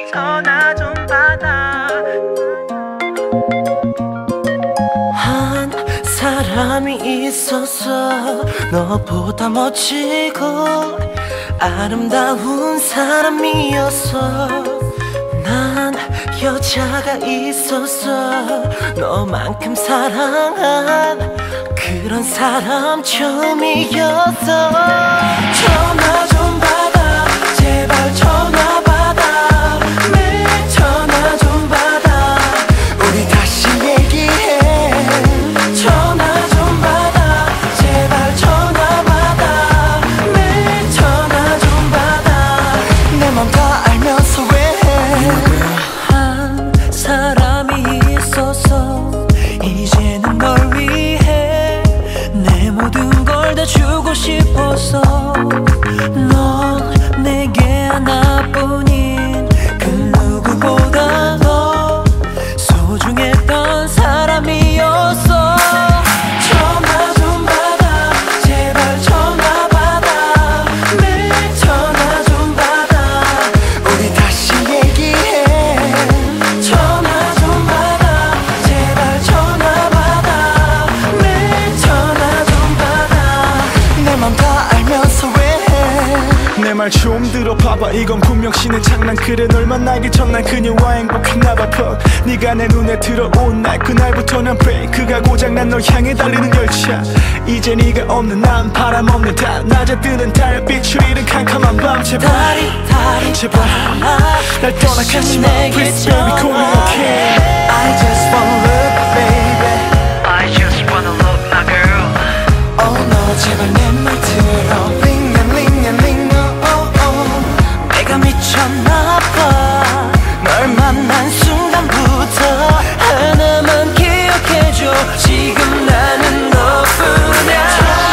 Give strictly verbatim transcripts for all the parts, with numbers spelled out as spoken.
전화 좀 받아. 한 사람이 있었어. 너보다 멋지고 아름다운 사람이었어. 난 여자가 있었어. 너만큼 사랑한 그런 사람 처음이었어. 전화 좀 받아, 제발 전화 받아. 매일 전화 좀 받아. 우리 다시 얘기해. 전화 좀 받아, 제발 전화 받아. 매일 전화 좀 받아. 내 맘 다 알면서 왜 한 사람이 있었어. 이제는 널 위해 내 모든 걸 다 주고 싶었어. 넌 내게 하나뿐인 그 누구보다 더 소중했던 사람이었어. 전화 좀 받아, 제발 전화 받아. 매일 전화 좀 받아. 우리 다시 얘기해. 전화 좀 받아, 제발 전화 받아. 매일 전화 좀 받아. 내 맘 다 알면서 왜 내 말 좀 들어봐봐. 이건 분명 신의 장난. 그래 널 만나기 전 난 그녀와 행복했나봐. Fuck. 네가 내 눈에 들어온 날 그날부터 난 pray. 그가 고장난 널 향해 달리는 열차. 이제 네가 없는 난 바람 없는 달. 낮에 뜨는 달빛을 잃은 캄캄한 밤. 제발 다리 다리 제발 날 떠나가지 마. Please baby call me okay. I just wanna look baby. I just wanna look my girl. Oh no 제발 내 말 들어. 링 and ring and ring oh oh oh. 내가 미쳤나봐. 널 만난 순간부터 하나만 기억해줘. 지금 나는 너뿐이야.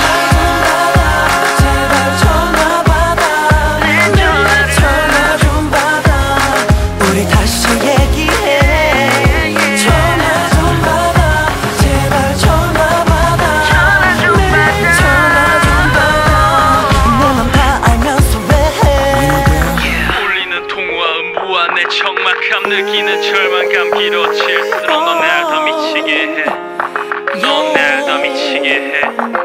제발 전화 받아. 내 전화 좀 받아. 우리 다시 얘기해. 전화 좀 받아. 제발 전화 받아. 매일 전화 좀 받아. 내 맘 다 알면서 왜 울리는 통화음 무한 내 적막함 느끼는 절망감 길어질수록 넌 날 더 미치게 해. 넌 날 더 미치게 해.